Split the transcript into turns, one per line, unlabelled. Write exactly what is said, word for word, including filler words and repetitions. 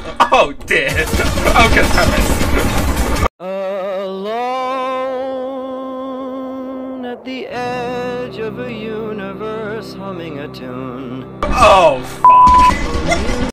Oh, dear. Oh, goodness.
Alone at the edge of a universe, humming a tune.
Oh, fuck.